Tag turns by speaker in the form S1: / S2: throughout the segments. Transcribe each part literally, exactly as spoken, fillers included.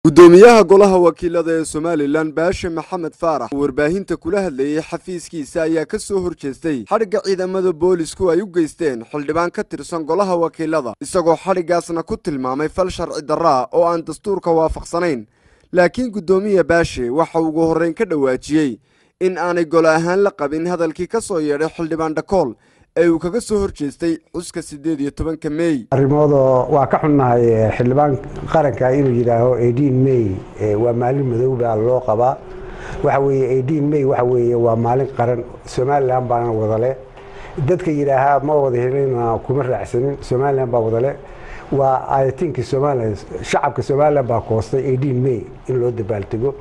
S1: gudoomiyaha golaha wakiilada ee Somaliland Baashe Maxamed Faarax warbaahinta kula hadlayay xafiiskiisa ayaa ka soo horjeestay xariga ciidamada boolisku ay u geysteen xildhibaan ka tirsan golaha wakiilada isagoo xarigaasna ku tilmaamay fal sharci darro oo aan dastuurka waafaqsanayn laakiin gudoomiyaha Baashe waxa uu ugu horreyn ka dhawaajiyay in aanay gol ahaan la qabin hadalkii ka soo yeedhay xildhibaan Dhakool ee uu kaga soo horjeestay xuska sideed iyo tobanka May
S2: arrimooda waa ka xunnahay xildhibaan qaranka inuu yiraaho eighteen May waa maalin madow baa loo qabaa waxa weeye eighteen May waxa weeye waa maalin qaran Somaliland baan wadale dadka yiraaha ma wada helina kuma raacsanin Somaliland baa wadale waa I think Somaliland shacabka Somaliland baa koostay eighteen May in loo dabaaltago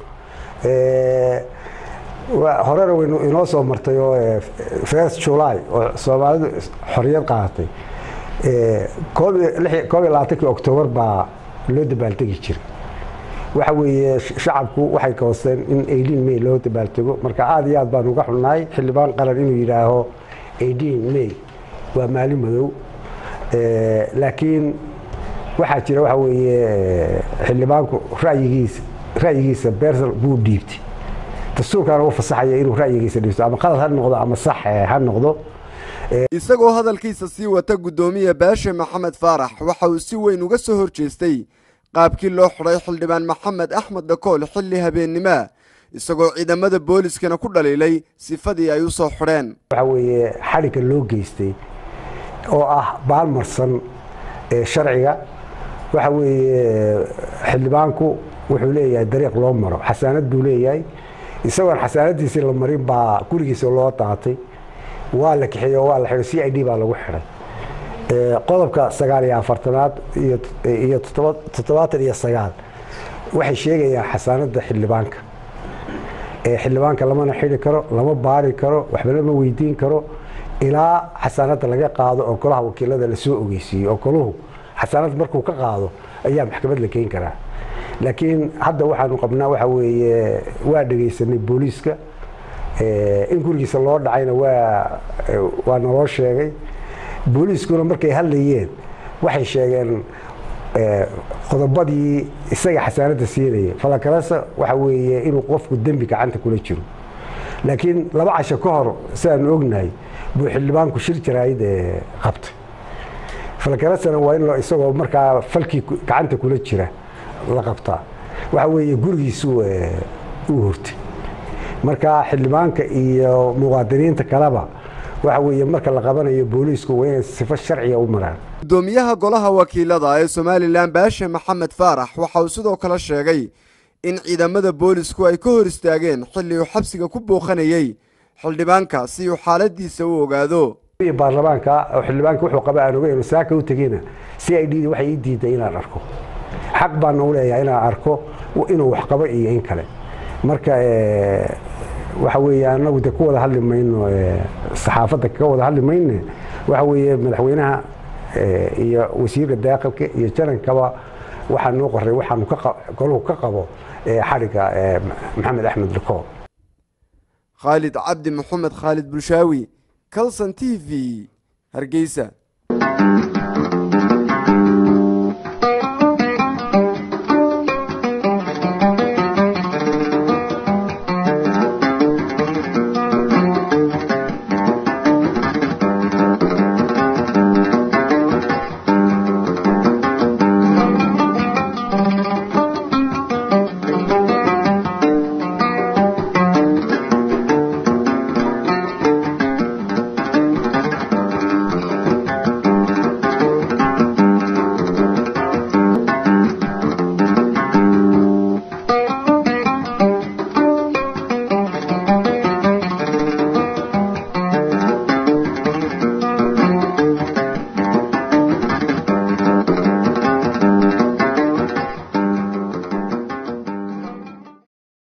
S2: ee horena waynu inoo soo martay oo first July oo Soomaalidu xorriyad qaadatay ee koob iyo labaatan October baa loo dabaaltagi jiray waxa weeye shacabku waxay koosteen in eighteen May loo dabaaltago marka aad iyo aad baan uga xunnahay xildhibaan qaran inuu yiraaho eighteen May waa maalin madow ee laakiin waxa jira waxa weeye xildhibaanku ra'yigiisa ra'yigiisa beersal buu dhiibtay dastuurkan uu fasaxay inuu ra'yigiisa dhiibto ama qalad ha noqdo ama sax ha noqdo
S1: isagoo hadalkiisa sii wata gudoomiyaha Baashe Maxamed Faarax waxa uu si weyn uga soo horjeestay qaabkii loo xiray xildhibaan Maxamed Axmed Dhakool xilli habeenimo isagoo ciidamada booliskana ku dhaliilay sifadii ay u soo xireen
S2: waxa weeye xariga loo geystay oo ah baalmarsan ee sharciga waxa weeye xildhibaanku wuxuu leeyahay dariiq loo maro xasaanad buu leeyahay isagoo xasaanadiisa la marin baa gurigiisa loo taatay waa la kaxeeyay waa la xiray C I D baa lagu xiray ee qodobka sagaal iyo afartanaad iyo iyo toddobaatan iyo sagaal waxay sheegayaan xasaanada xildhibaanka ee xildhibaanka lama xiri karo lama baari karo waxba lama weydiin karo ilaa xasaanada laga qaado oo golaha wakiilada la soo ogeysiyo oo goluhu xasaanad markuu ka qaado ayaa maxkamad la keen karaa laakiin hadda waxaanu qabnaa waxa weeye waa dhageysanay booliska ee in gurigiisa loo dhacayna waa waa noo sheegay booliskuna markay hadlayeen waxay sheegeen ee qodobadii isaga xasaanada siinayay falakaraasa waxa weeye inuu qofku dambi gacanta kula jiro laakiin laba casho ka hor saan ognahay buu xildhibaanku shir jaraayid ee qabtay falakaraasana waa in isagoo markaa falkii gacanta kula jira la qabtaa waxa weeye gurigiisu uu hurtay marka xildhibaanka iyo muwaadiniinta kaleba waxa weeye marka la qabanayo boolisku waa in sifo sharci u maraan
S1: gudoomiyaha golaha wakiilada ee Somaliland Baashe Maxamed Faarax waxa uu sidoo kale sheegay in ciidamada boolisku ay ka hor istaageen xilli uu xabsiga ku booqanayay xildhibaanka si uu xaaladiisa u ogaado
S2: baarlamaanka xildhibaanka wuxuu qabaa aan ogeyn saaka u tagina C I D waxay diiday inaan arko xaq baan u leeyahay inaan arko inuu wax qabo iyo in kale marka ee waxa weeye anagu de ku wada hadli mayno saxaafadda ka wada hadli mayno waxa weeye madaxweynaha iyo wasiirka daaqilka iyo jarankaba waxa noo qoray waxaanu ka goluhu ka qabo xariga Maxamed Axmed Dhakool
S1: Khalid Cabdi Maxamed Khalid Bulshaawi Kalsan T V Hargeysa.